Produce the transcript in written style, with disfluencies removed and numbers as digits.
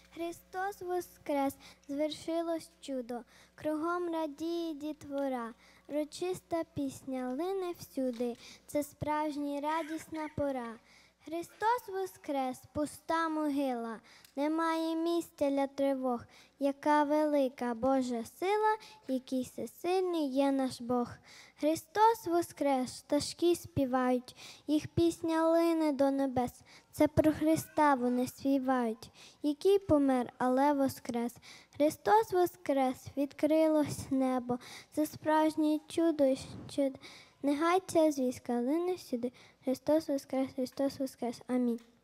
Христос воскрес, звершилось чудо, кругом радіє дітвора, урочиста пісня лине всюди, це справжня радісна пора. Христос воскрес, пуста могила, немає місця для тривог, яка велика Божа сила, який всесильний є наш Бог. Христос воскрес, пташки співають, їх пісня лине до небес, це про Христа вони співають, який помер, але воскрес. Христос воскрес, відкрилось небо, це справжнє чудо, нехай ця звістка лине всюди. Христос воскрес, Христос воскрес. Амінь.